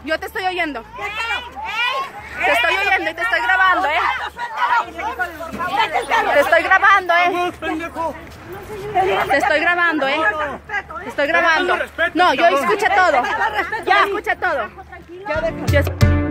Yo te estoy oyendo. Te estoy oyendo y te estoy grabando, Te estoy grabando, Te estoy grabando, Te estoy grabando. No, yo escuché todo. Ya escuché todo.